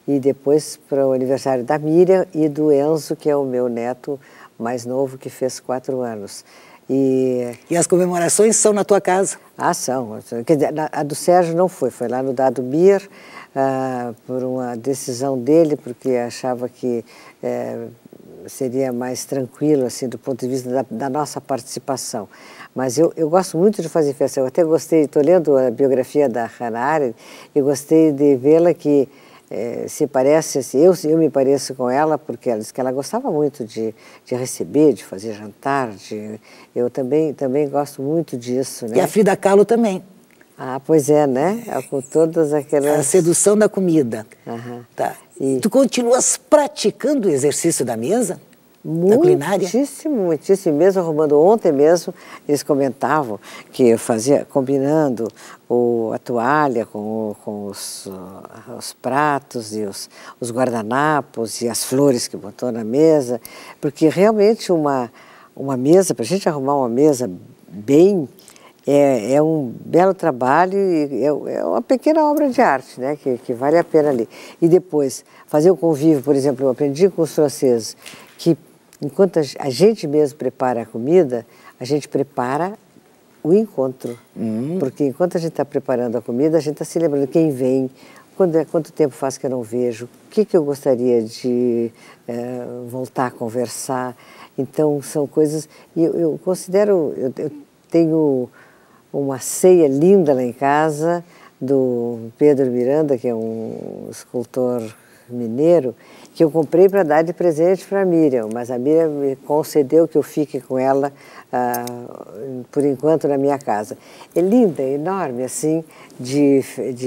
e depois para o aniversário da Miriam e do Enzo, que é o meu neto mais novo, que fez 4 anos. E as comemorações são na tua casa? Ah, são. Quer dizer, a do Sérgio não foi lá no Dado Mir, por uma decisão dele, porque achava que seria mais tranquilo, assim, do ponto de vista da nossa participação. Mas eu gosto muito de fazer festa. Eu até gostei, estou lendo a biografia da Hannah Arendt, e gostei de vê-la que se parece, assim, eu me pareço com ela, porque ela disse que ela gostava muito de receber, de fazer jantar, eu também gosto muito disso, né? E a Frida Kahlo também. Ah, pois é, né? Com todas aquelas... A sedução da comida. Tá. E tu continuas praticando o exercício da mesa? Da culinária? Muitíssimo, muitíssimo. Mesmo arrumando ontem mesmo, eles comentavam que eu fazia, combinando a toalha com os pratos e os guardanapos e as flores que botou na mesa, porque realmente uma mesa, para a gente arrumar uma mesa bem, é um belo trabalho e é uma pequena obra de arte, né, que vale a pena ali. E depois, fazer o convívio, por exemplo, eu aprendi com os franceses que enquanto a gente mesmo prepara a comida, a gente prepara o encontro. Porque enquanto a gente está preparando a comida, a gente está se lembrando quem vem, quanto tempo faz que eu não vejo, o que eu gostaria de voltar a conversar. Então, são coisas... Eu considero... Eu tenho uma ceia linda lá em casa, do Pedro Miranda, que é um escultor mineiro, que eu comprei para dar de presente para a Miriam, mas a Miriam me concedeu que eu fique com ela por enquanto na minha casa. É linda, é enorme, assim, de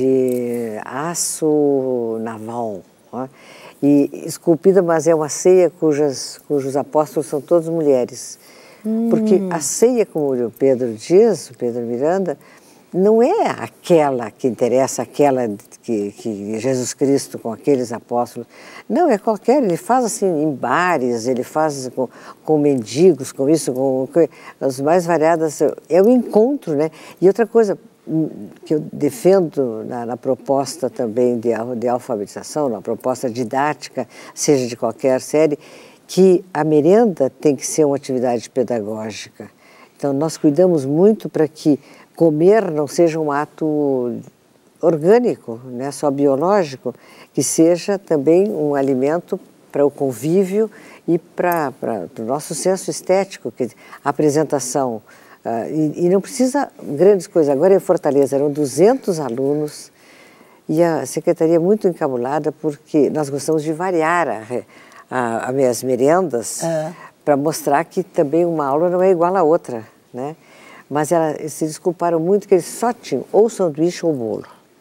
aço naval, ó, e esculpida, mas é uma ceia cujos apóstolos são todos mulheres. Porque a ceia, como o Pedro diz, o Pedro Miranda, não é aquela que interessa, aquela que Jesus Cristo com aqueles apóstolos. Não, é qualquer, ele faz assim em bares, ele faz com mendigos, com isso, com as mais variadas, é o encontro, né? E outra coisa que eu defendo na proposta também de alfabetização, na proposta didática, seja de qualquer série, que a merenda tem que ser uma atividade pedagógica. Então, nós cuidamos muito para que comer não seja um ato orgânico, né, só biológico, que seja também um alimento para o convívio e para o nosso senso estético, que a apresentação. E não precisa grandes coisas. Agora em Fortaleza eram 200 alunos e a secretaria muito encabulada porque nós gostamos de variar as merendas para mostrar que também uma aula não é igual à outra, né? Mas eles se desculparam muito que eles só tinham ou sanduíche ou bolo.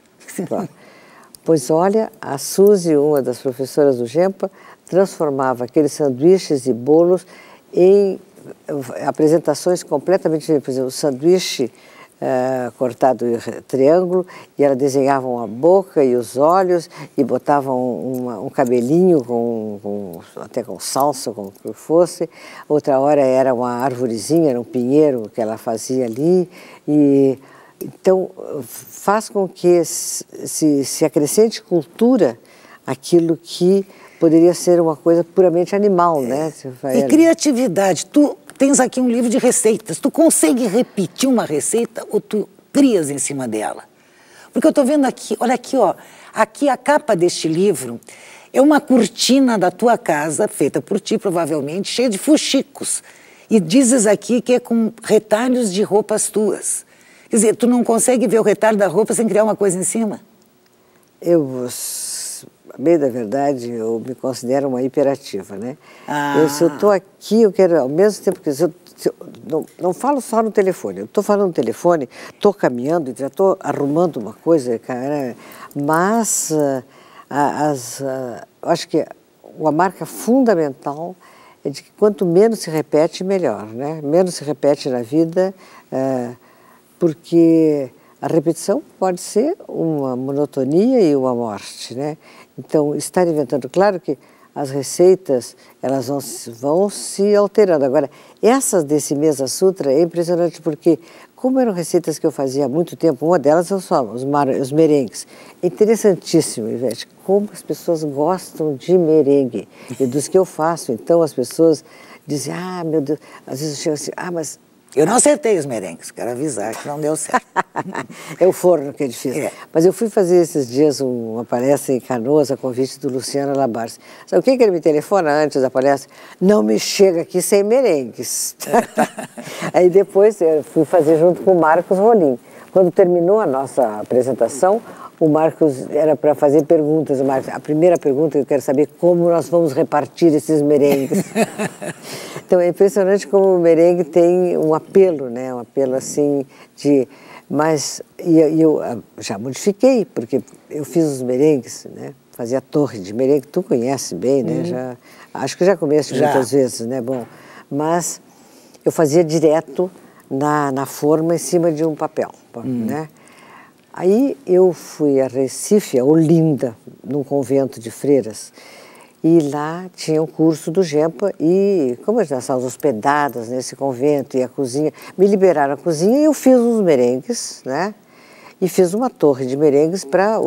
Pois olha, a Suzy, uma das professoras do GEMPA, transformava aqueles sanduíches e bolos em apresentações completamente diferentes. Por exemplo, o sanduíche cortado em triângulo, e ela desenhava a boca e os olhos e botava um cabelinho até com salsa, com o que fosse. Outra hora era uma arvorezinha, era um pinheiro que ela fazia ali. E então faz com que se acrescente cultura aquilo que poderia ser uma coisa puramente animal, né? E criatividade. Tu tens aqui um livro de receitas. Tu consegue repetir uma receita ou tu crias em cima dela? Porque eu estou vendo aqui, olha aqui, ó. Aqui a capa deste livro é uma cortina da tua casa, feita por ti provavelmente, cheia de fuxicos. E dizes aqui que é com retalhos de roupas tuas. Quer dizer, tu não consegue ver o retalho da roupa sem criar uma coisa em cima? Bem da verdade, eu me considero uma hiperativa, né? Se eu estou aqui, eu quero, ao mesmo tempo que não falo só no telefone, eu estou falando no telefone, estou caminhando, já estou arrumando uma coisa, cara, mas eu acho que uma marca fundamental é de que quanto menos se repete, melhor, né? Menos se repete na vida, porque a repetição pode ser uma monotonia e uma morte, né? Então, estar inventando, claro que as receitas, elas vão se alterando. Agora, essas desse Mesa Sutra é impressionante porque, como eram receitas que eu fazia há muito tempo, uma delas são só os merengues. É interessantíssimo, Ivete, como as pessoas gostam de merengue e dos que eu faço. Então, as pessoas dizem, ah, meu Deus, às vezes eu chego assim, ah, mas... Eu não acertei os merengues, quero avisar que não deu certo. É o forno que é difícil. É. Mas eu fui fazer esses dias uma palestra em Canoas, a convite do Luciano Labarce. Sabe o que ele me telefona antes da palestra? Não me chega aqui sem merengues. Aí depois eu fui fazer junto com o Marcos Rolim. Quando terminou a nossa apresentação, o Marcos era para fazer perguntas. A primeira pergunta, eu quero saber como nós vamos repartir esses merengues. Então é impressionante como o merengue tem um apelo, né? Um apelo assim de... Mas eu já modifiquei, porque eu fiz os merengues, né? Fazia torre de merengue, tu conhece bem, né? Acho que já comeste muitas vezes, né? Bom, mas eu fazia direto na forma em cima de um papel, né? Aí eu fui a Recife, a Olinda, num convento de freiras, e lá tinha um curso do Gempa e, como nós estávamos hospedadas nesse convento e a cozinha, me liberaram a cozinha e eu fiz uns merengues, né? E fiz uma torre de merengues para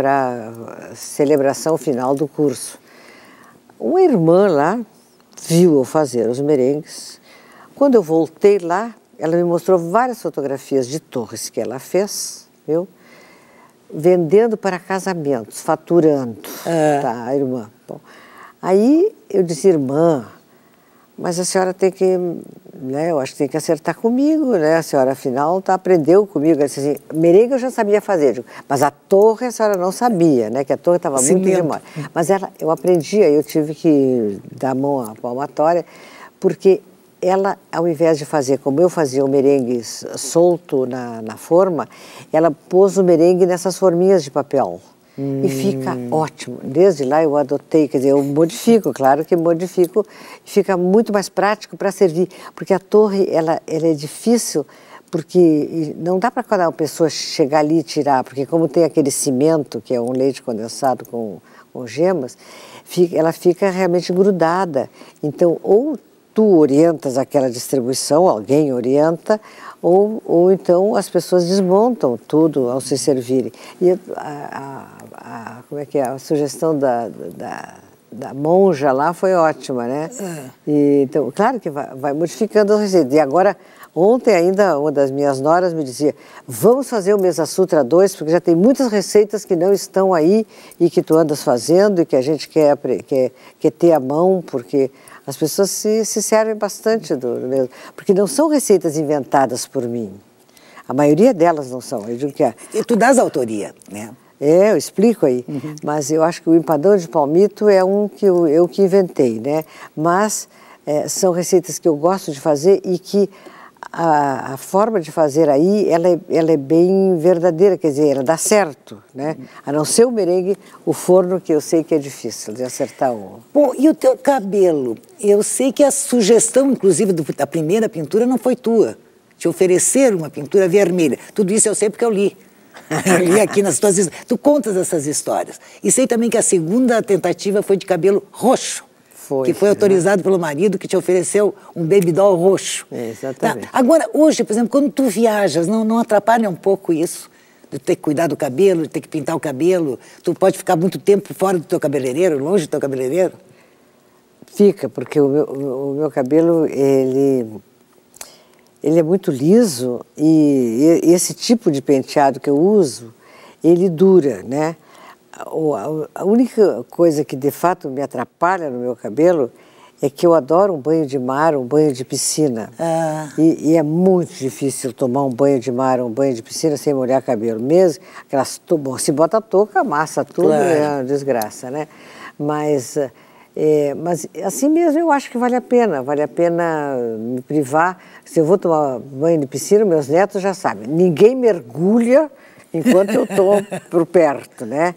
a celebração final do curso. Uma irmã lá viu eu fazer os merengues. Quando eu voltei lá, ela me mostrou várias fotografias de torres que ela fez, viu? Vendendo para casamentos, faturando, tá, a irmã. Bom, aí eu disse, irmã, mas a senhora tem que, né, eu acho que tem que acertar comigo, né, a senhora afinal aprendeu comigo. Ela disse assim, merengue eu já sabia fazer, mas a torre a senhora não sabia, né, que a torre estava muito demora. Mas eu aprendi, aí eu tive que dar a mão à palmatória, porque ela, ao invés de fazer como eu fazia o merengue solto na forma, ela pôs o merengue nessas forminhas de papel. E fica ótimo. Desde lá eu adotei, quer dizer, eu modifico, claro que modifico, fica muito mais prático para servir. Porque a torre, ela é difícil, porque não dá para cada pessoa chegar ali e tirar, porque como tem aquele cimento, que é um leite condensado com gemas, ela fica realmente grudada. Então, ou tu orientas aquela distribuição, alguém orienta, ou então as pessoas desmontam tudo ao se servirem. E como é que é? A sugestão da monja lá foi ótima, né? E, então, claro que vai modificando as receitas. E agora, ontem ainda, uma das minhas noras me dizia, vamos fazer o Mesa Sutra 2, porque já tem muitas receitas que não estão aí e que tu andas fazendo e que a gente quer ter à mão, porque as pessoas se servem bastante do mesmo. Porque não são receitas inventadas por mim. A maioria delas não são. Eu digo que E tu dás autoria, né? É, eu explico aí. Mas eu acho que o empadão de palmito é um que eu que inventei, né? Mas são receitas que eu gosto de fazer e que a forma de fazer aí, ela é bem verdadeira, quer dizer, ela dá certo, né? A não ser o merengue, o forno, que eu sei que é difícil de acertar o... Bom, e o teu cabelo? Eu sei que a sugestão, inclusive, da primeira pintura não foi tua. Te ofereceram uma pintura vermelha. Tudo isso eu sei porque eu li. Eu li aqui nas tuas... Tu contas essas histórias. E sei também que a segunda tentativa foi de cabelo roxo. Que foi autorizado pelo marido, que te ofereceu um baby doll roxo. Exatamente. Tá. Agora, hoje, por exemplo, quando tu viajas, não atrapalha um pouco isso? De ter que cuidar do cabelo, de ter que pintar o cabelo? Tu pode ficar muito tempo fora do teu cabeleireiro, longe do teu cabeleireiro? Fica, porque o meu cabelo, ele é muito liso e esse tipo de penteado que eu uso, ele dura, né? A única coisa que de fato me atrapalha no meu cabelo é que eu adoro um banho de mar, um banho de piscina. E é muito difícil tomar um banho de mar, um banho de piscina sem molhar cabelo. Mesmo, bom, se bota a touca, amassa tudo, claro. É uma desgraça, né? Mas assim mesmo eu acho que vale a pena me privar. Se eu vou tomar banho de piscina, meus netos já sabem, ninguém mergulha enquanto eu estou por perto, né?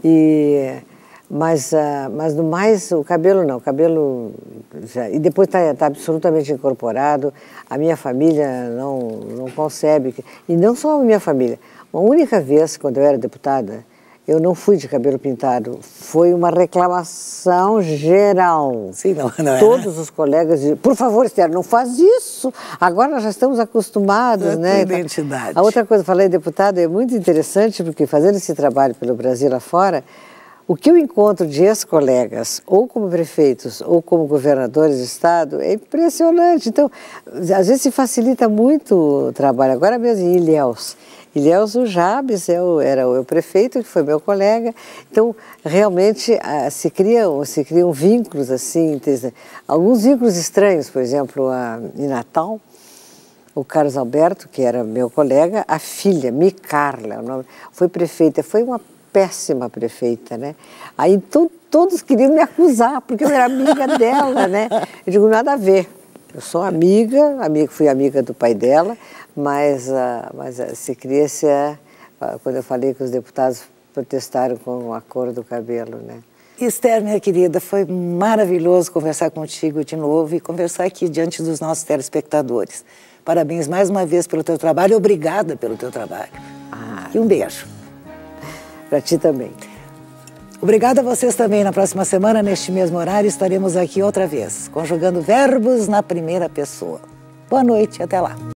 Mas no mais, o cabelo não, o cabelo já... E depois está absolutamente incorporado, a minha família não concebe, e não só a minha família. Uma única vez, quando eu era deputada, eu não fui de cabelo pintado. Foi uma reclamação geral. Sim, não é? Todos os colegas diziam, por favor, Esther, não faz isso. Agora nós já estamos acostumados, né? Identidade. A outra coisa, falei, deputado, é muito interessante, porque fazendo esse trabalho pelo Brasil afora, o que eu encontro de ex-colegas, ou como prefeitos, ou como governadores de estado, é impressionante. Então, às vezes se facilita muito o trabalho. Agora mesmo em Ilhéus, o Jabes era o prefeito, que foi meu colega. Então, realmente, se criam vínculos assim, alguns vínculos estranhos, por exemplo, em Natal, o Carlos Alberto, que era meu colega, a filha, Micarla, o nome, foi prefeita, foi uma péssima prefeita, né? Aí todos queriam me acusar, porque eu era amiga dela, né? Eu digo, nada a ver. Eu sou fui amiga do pai dela, mas se cria-se, quando eu falei que os deputados protestaram com a cor do cabelo, né? Esther, minha querida, foi maravilhoso conversar contigo de novo e conversar aqui diante dos nossos telespectadores. Parabéns mais uma vez pelo teu trabalho e obrigada pelo teu trabalho. E um beijo. Para ti também. Obrigada a vocês também. Na próxima semana, neste mesmo horário, estaremos aqui outra vez, conjugando verbos na primeira pessoa. Boa noite e até lá.